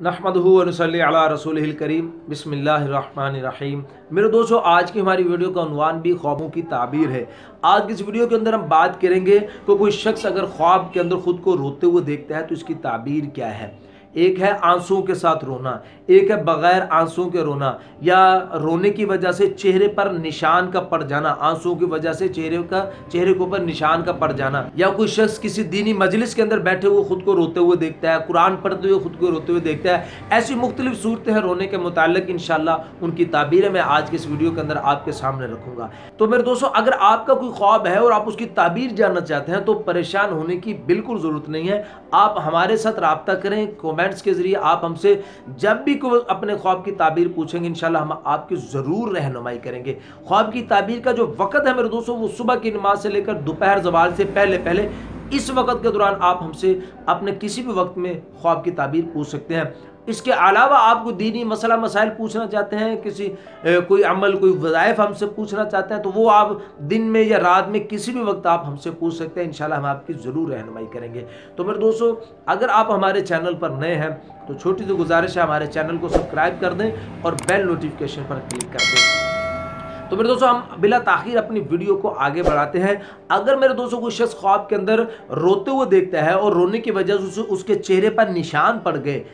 नहमदुहु व नसल्ली अला रसूलिहिल करीम बिस्मिल्लाहिर्रहमानिर्रहीम। मेरे दोस्तों, आज की हमारी वीडियो का उन्वान भी ख्वाबों की ताबीर है। आज की इस वीडियो के अंदर हम बात करेंगे कि कोई शख्स अगर ख्वाब के अंदर खुद को रोते हुए देखता है तो इसकी ताबीर क्या है। एक है आंसुओं के साथ रोना, एक है बगैर आंसुओं के रोना, या रोने की वजह से चेहरे पर निशान का पड़ जाना, आंसुओं की वजह से चेहरे के ऊपर निशान का पड़ जाना, या कोई शख्स किसी दीनी मजलिस के अंदर बैठे हुए खुद को रोते हुए देखता है, कुरान पढ़ते हुए खुद को रोते हुए देखता है। ऐसी मुख्तलिफ सूरतें हैं रोने के मुताल्लिक। इंशाअल्लाह उनकी ताबीरें मैं आज के इस वीडियो के अंदर आपके सामने रखूंगा। तो मेरे दोस्तों, अगर आपका कोई ख्वाब है और आप उसकी ताबीर जानना चाहते हैं तो परेशान होने की बिल्कुल ज़रूरत नहीं है। आप हमारे साथ राब्ता करें, कमेंट्स के जरिए आप हमसे जब भी कोई अपने ख्वाब की ताबीर पूछेंगे इंशाल्लाह हम आपकी ज़रूर रहनुमाई करेंगे। ख्वाब की ताबीर का जो वक़्त है मेरे दोस्तों, वो सुबह की नमाज से लेकर दोपहर ज़वाल से पहले इस वक़्त के दौरान आप हमसे अपने किसी भी वक्त में ख्वाब की ताबीर पूछ सकते हैं। इसके अलावा आप कोई दीनी मसला मसाइल पूछना चाहते हैं, कोई अमल कोई वज़ाइफ हमसे पूछना चाहते हैं तो वो आप दिन में या रात में किसी भी वक्त आप हमसे पूछ सकते हैं। इंशाल्लाह हम आपकी ज़रूर रहनुमाई करेंगे। तो मेरे दोस्तों, अगर आप हमारे चैनल पर नए हैं तो छोटी सी गुजारिश है, हमारे चैनल को सब्सक्राइब कर दें और बेल नोटिफिकेशन पर क्लिक कर दें। तो मेरे दोस्तों, हम बिला ताखीर अपनी वीडियो को आगे बढ़ाते हैं। अगर मेरे दोस्तों कोई शख्स ख्वाब के अंदर रोते हुए देखता है और रोने की वजह से उसके चेहरे पर निशान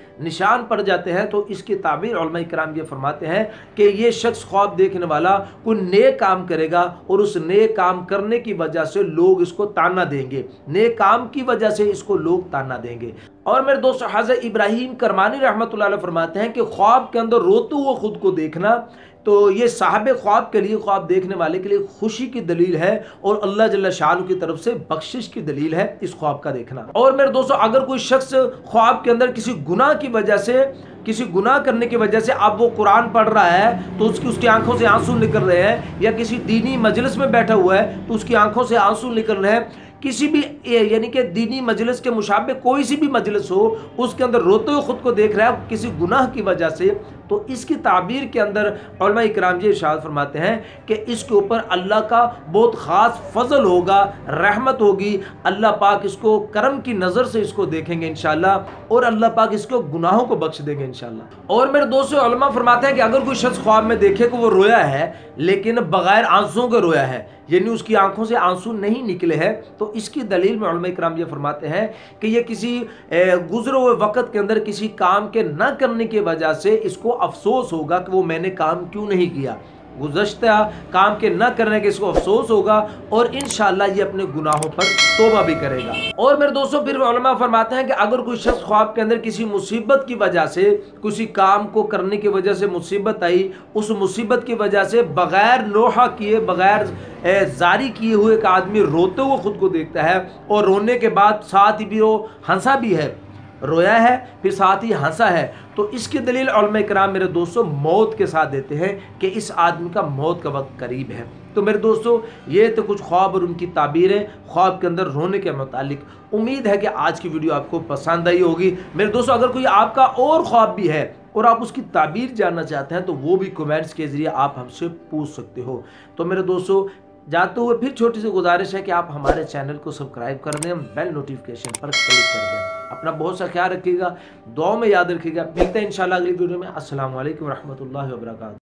पड़ जाते हैं तो इसकी ताबीर उलमा इकराम ये फरमाते हैं कि ये शख्स ख्वाब देखने वाला कोई नेक काम करेगा और उस नेक काम करने की वजह से लोग इसको ताना देंगे, नेक काम की वजह से इसको लोग ताना देंगे। और मेरे दोस्त हज़रत इब्राहीम करमानी रहमतुल्लाह अलैह फरमाते हैं कि ख्वाब के अंदर रोते हुए खुद को देखना तो ये साहब ख्वाब के लिए, ख्वाब देखने वाले के लिए खुशी की दलील है और अल्लाह जल्ल शान की तरफ से बख्शिश की दलील है इस ख्वाब का देखना। और मेरे दोस्तों, अगर कोई शख्स ख्वाब के अंदर किसी गुनाह की वजह से, किसी गुनाह करने की वजह से अब वो कुरान पढ़ रहा है तो उसकी आंखों से आंसू निकल रहे हैं, या किसी दीनी मजलिस में बैठा हुआ है तो उसकी आंखों से आंसू निकल रहे हैं, किसी भी यानी कि दीनी मजलिस के मुशाबे कोई सी भी मजलिस हो उसके अंदर रोते हुए खुद को देख रहा है किसी गुनाह की वजह से, तो इसकी ताबीर के अंदर उलमा इकराम जी इरशाद फरमाते हैं कि इसके ऊपर अल्लाह का बहुत ख़ास फजल होगा, रहमत होगी। अल्लाह पाक इसको करम की नज़र से इसको देखेंगे इंशाल्लाह और अल्लाह पाक इसको गुनाहों को बख्श देंगे इंशाल्लाह। और मेरे दोस्तों, उलमा फरमाते हैं कि अगर कोई शख्स ख्वाब में देखे कि वो रोया है लेकिन बगैर आंसुओं के रोया है, यानी उसकी आंखों से आंसू नहीं निकले हैं, तो इसकी दलील में उलमा इकराम ये फरमाते हैं कि ये किसी गुजरे हुए वक़्त के अंदर किसी काम के न करने की वजह से इसको अफसोस होगा कि वो मैंने काम क्यों नहीं किया, गुज़श्ता काम के न करने के इसको अफसोस होगा और इंशाअल्लाह ये अपने गुनाहों पर तौबा भी करेगा। और मेरे दोस्तों, फिर उलमा फरमाते हैं कि अगर कोई शख्स ख्वाब के अंदर किसी मुसीबत की वजह से, किसी काम को करने की वजह से मुसीबत आई, उस मुसीबत की वजह से बग़ैर नोहा किए, बग़ैर जारी किए हुए एक आदमी रोते हुए खुद को देखता है और रोने के बाद साथ ही भी वो हंसा भी है, रोया है फिर साथ ही हंसा है, तो इसकी दलील उलमा इकराम मेरे दोस्तों मौत के साथ देते हैं कि इस आदमी का मौत का वक्त करीब है। तो मेरे दोस्तों, ये तो कुछ ख्वाब और उनकी ताबीरें ख्वाब के अंदर रोने के मुतालिक। उम्मीद है कि आज की वीडियो आपको पसंद आई होगी। मेरे दोस्तों, अगर कोई आपका और ख्वाब भी है और आप उसकी ताबीर जानना चाहते हैं तो वो भी कमेंट्स के ज़रिए आप हमसे पूछ सकते हो। तो मेरे दोस्तों, जाते हुए फिर छोटी सी गुजारिश है कि आप हमारे चैनल को सब्सक्राइब कर दें, बेल नोटिफिकेशन पर क्लिक कर दें। अपना बहुत सा ख्याल रखिएगा, दुआ में याद रखिएगा। मिलते हैं इंशाल्लाह अगली वीडियो में। अस्सलाम वालेकुम रहमतुल्लाहि व बरकातहू।